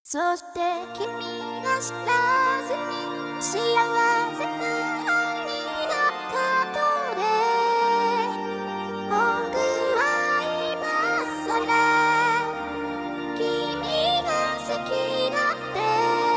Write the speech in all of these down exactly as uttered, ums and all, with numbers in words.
そして君が知らずに幸せなになったとで僕は今それ君が好きだって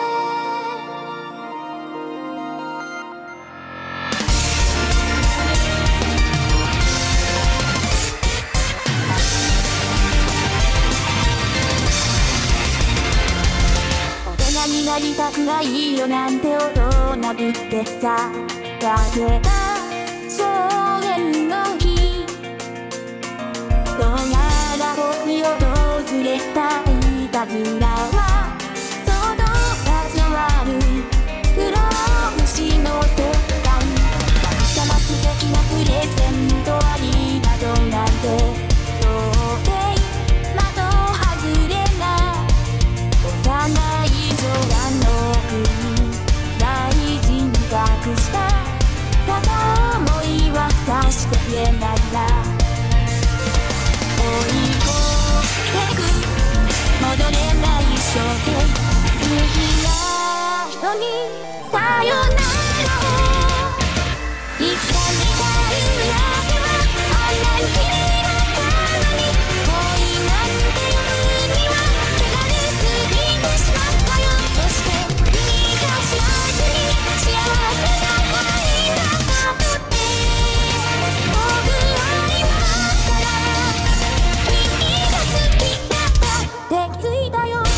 になりたくないよなんて大人ぶってさだけた少年の日どうやら僕に訪れたいたずらは相当味の悪い不老不死の世界神様素敵なプレゼントありがとうなんて到底的外れな幼い空の奥に大事に隠した片思いは察して言えないな追い込んでく戻れない衝動好きな人にさよならをいつか見たいわけはあんなに綺麗だったのに恋なんて呼ぶには汚れすぎてしまったそして君が知らずに幸せな愛だったとって僕は今から君が好きだったって気づいたよ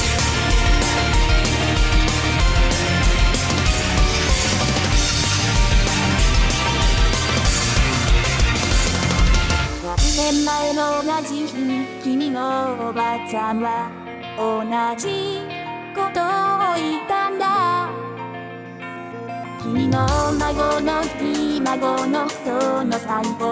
ひゃくねんまえの同じ日に君のおばあちゃんは同じことを言ったんだ君の孫のひ孫のその最後